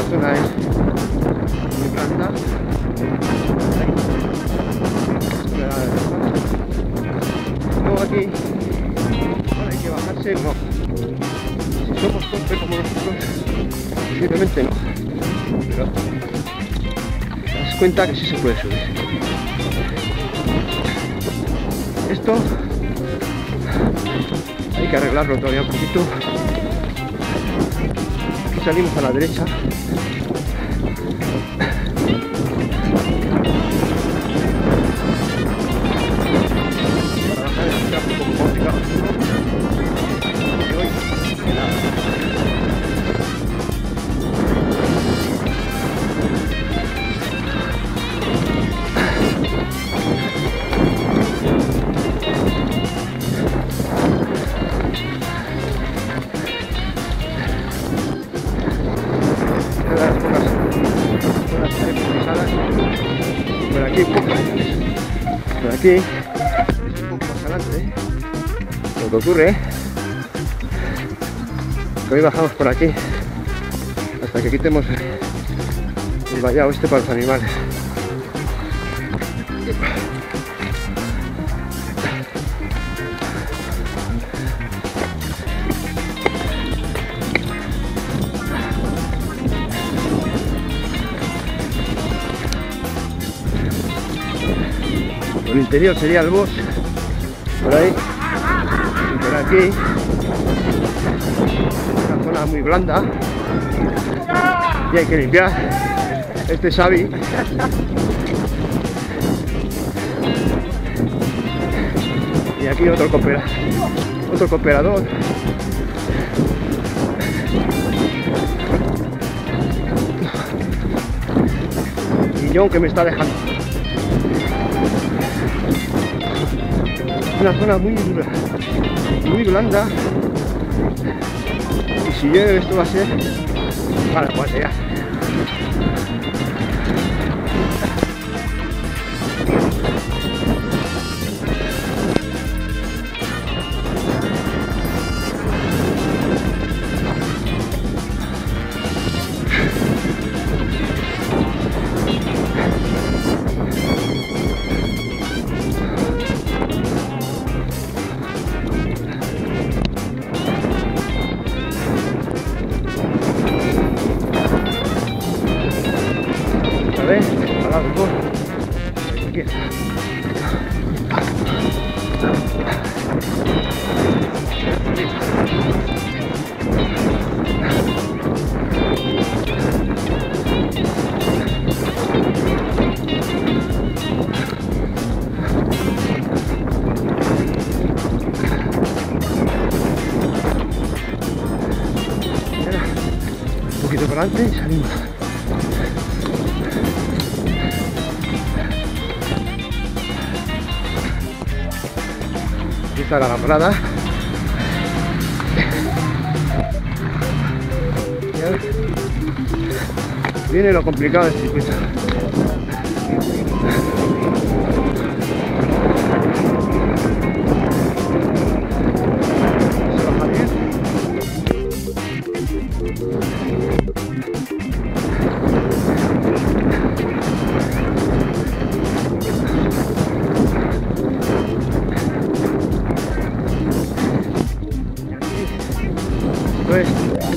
zona es muy blanda. Luego aquí ahora hay que bajarse o no. Si somos torpes como nosotros, posiblemente no. Pero te das cuenta que sí se puede subir. Esto hay que arreglarlo todavía un poquito. Aquí salimos a la derecha. Para bajar el trapo un poco complicado. Y hoy, nada. Por aquí un poco más adelante. Lo que ocurre que hoy bajamos por aquí hasta que quitemos el vallado este para los animales. Por el interior sería el bosque, por ahí y por aquí, una zona muy blanda y hay que limpiar este Xavi. Y aquí otro cooperador. Y John, que me está dejando. Una zona muy dura, muy blanda, y si llueve esto va a ser para pasear. ¿Ves? Al lado del bosque. Aquí está. Un poquito para adelante y salimos. Aquí está la alambrada. Y ahora viene lo complicado del circuito. Se baja bien. Pues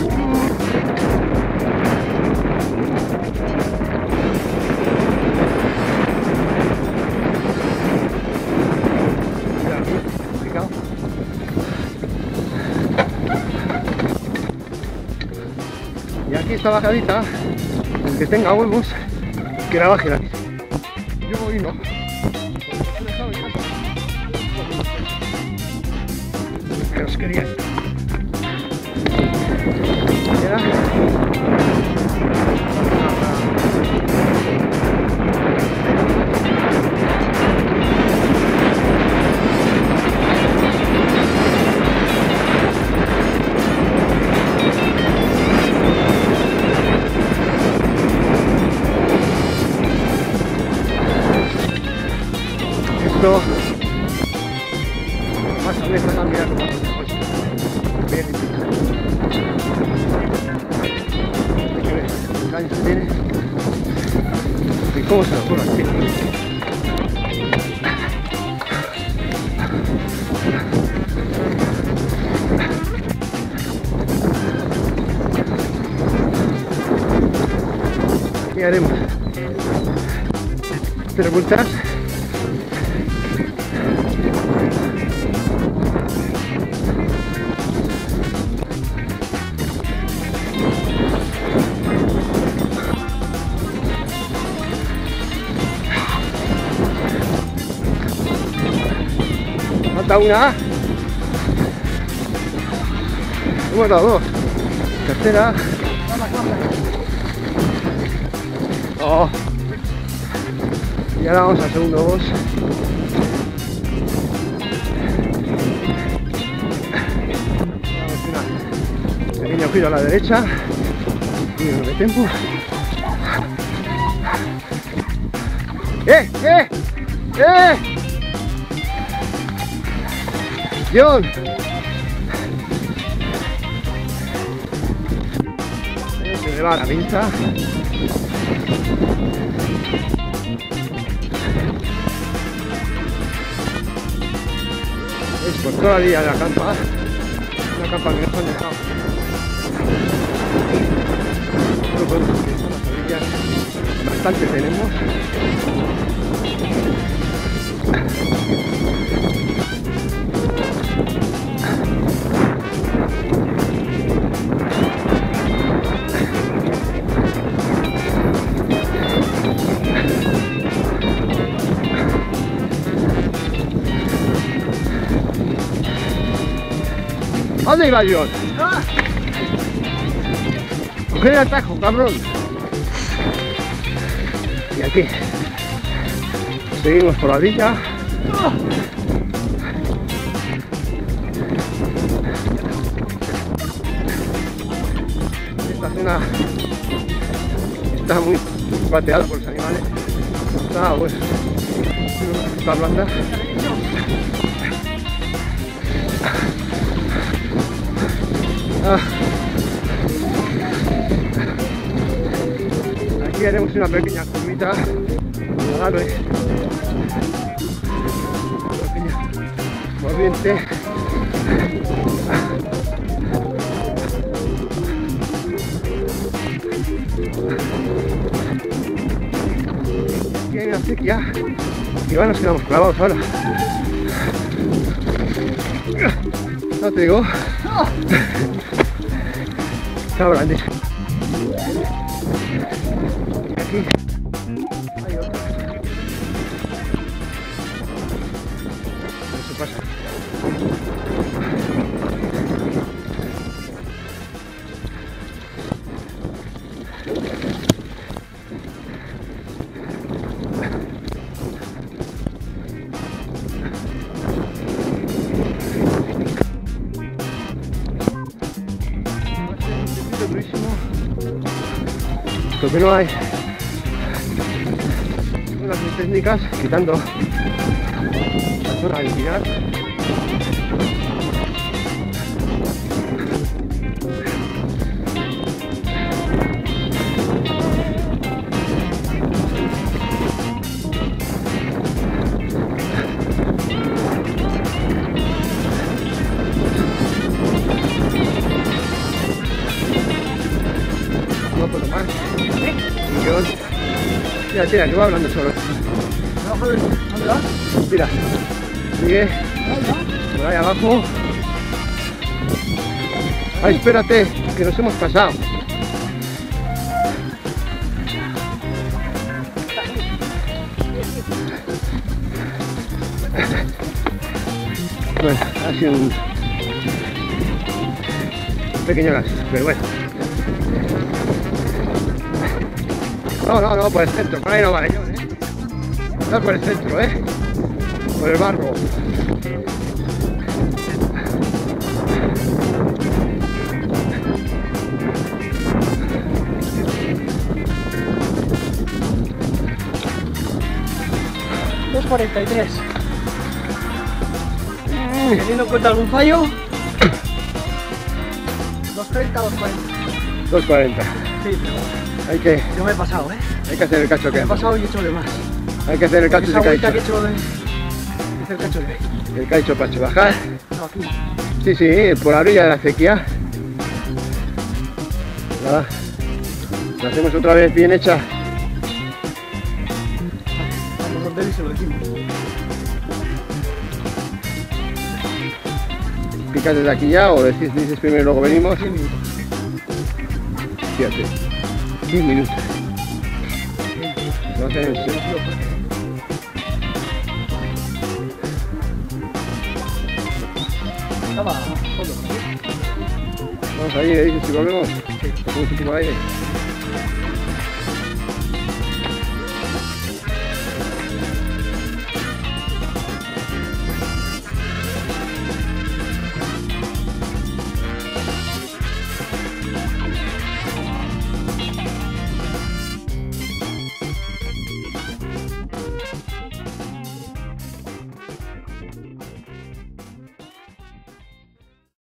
y aquí esta bajadita, el que tenga huevos, que la baje la bici. Yo hoy no. Que os quería. Esto más o menos a mirar como bien. Hay que ver, ¿Cómo se lo ocurre aquí? Aquí haremos 3 vueltas. Falta una. Hemos dado 2. Tercera. Oh. Y ahora vamos al segundo boss. Vamos a un pequeño giro a la derecha y nos metemos. ¡Eh! John, se me va la pinza. Es por toda la línea de la campa, una campa que nos han dejado. No podemos utilizar las orillas, bastante tenemos. ¿A dónde iba John? ¡Ah! Coger el atajo, cabrón. Y aquí seguimos por la orilla. ¡Ah! Esta zona está muy pateada por los animales. Está pues está blanda. Aquí haremos una pequeña curvita, una pequeña corriente. Aquí hay una sequía y ahora nos quedamos clavados ahora. No te digo. Está grande. Aquí hay otro. Eso pasa. Lo que no hay unas técnicas quitando la zona de tirar. No puedo más. Tira, que va hablando solo. ¿Dónde vas? Mira, sigue por ahí abajo. Ay, espérate, que nos hemos pasado. Bueno, ha sido un pequeño gas, pero bueno. No, por el centro, por ahí no vale yo, no por el centro, por el barro. $2.43. Teniendo en cuenta algún fallo, 2.30, 2.40. 2:40. Sí, pero Hay que yo me he pasado, ¿eh? hacer el cacho que Me he hay. pasado y he hecho de más. Hay que hacer el cacho Esa de vuelta que he caicho. hecho de... Hice el cacho de ahí. El caicho pacho. Bajar. No, aquí. Sí, sí, por la orilla de la acequia. Nada. La hacemos otra vez bien hecha. Vamos donde él y se lo decimos. Picas desde aquí ya o dices primero y luego venimos. 10 minutos. Fíjate. 10 minutos. Lo hacen en serio. Estaba fondo, ¿no? Vamos ahí, dices si volvemos. Hacemos un poco de aire.